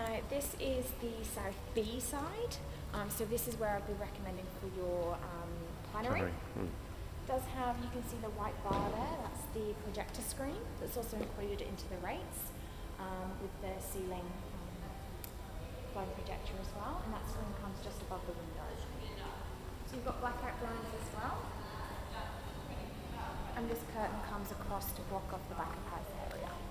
This is the South B side, so this is where I'd be recommending for your plenary. Does have, you can see the white bar there, that's the projector screen that's also included into the rates with the ceiling phone projector as well, and that screen comes just above the window. So you've got blackout blinds as well, and this curtain comes across to block off the back of house area.